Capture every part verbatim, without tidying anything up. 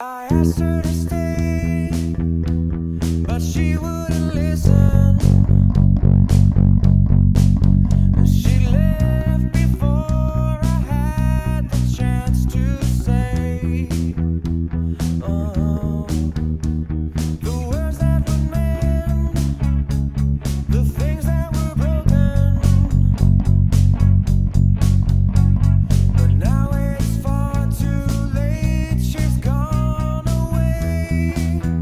I asked her to stay, but she wouldn't listen. She left before I had the chance to say, oh, the words that were meant, the things that were broken. But now it's far too late, she's gone away.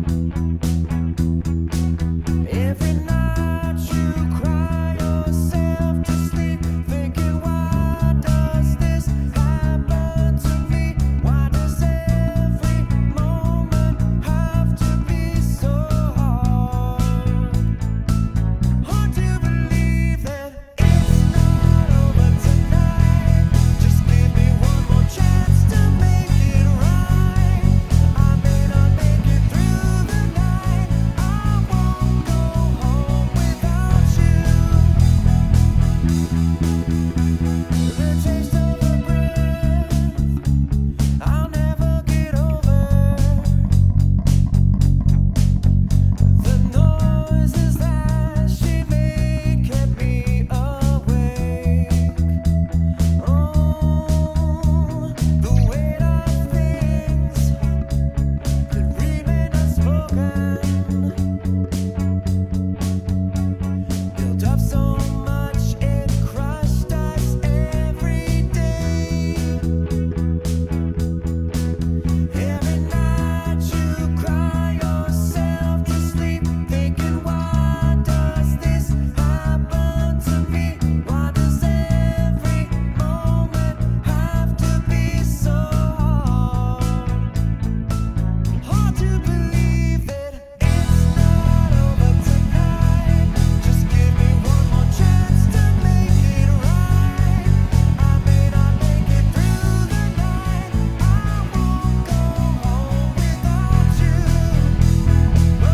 Every night you cry yourself to sleep, thinking, why does this happen to me? Why does every moment have to be so hard? Hard to believe that it's not over tonight. Just give me one more chance to make it right. I may not make it through the night. I won't go home without you. The taste of her breath, I'll never get over. The noises that she made kept me awake. Oh, the weight of things that remain unspoken built up so much it crushed us every day. Every night you cry yourself to sleep, thinking, why does this happen to me? Why does every moment have to be so hard? Hard to believe that it's not over tonight. Just give me one more chance to make it right. I may not make it through the night. I won't go home without you. Oh,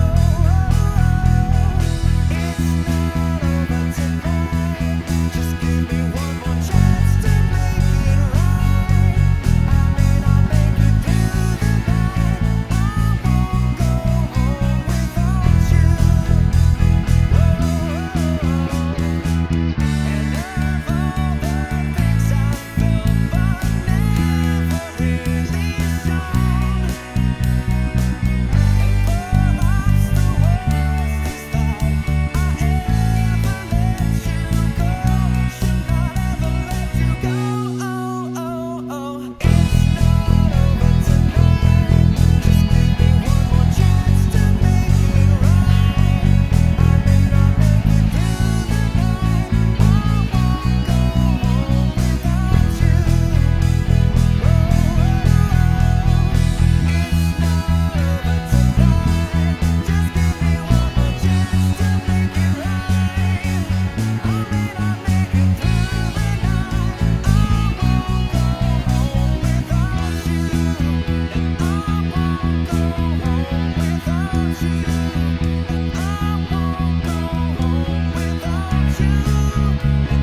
it's not over tonight. Just give me one more chance to make it right. I may not make it through the night. I won't go home without you. And of all the things I felt but never really shown, perhaps the worst is that I ever let you go. Should not ever let you go. Oh, oh, oh. It's not over tonight. Just give me one more chance to make it right. I may not make it through the night. I won't go home without you. Oh, it's not over tonight. Just give me one more chance to make it right. I may not make it through the night. I won't go home without you. And I won't go home without you. And I won't go home without you.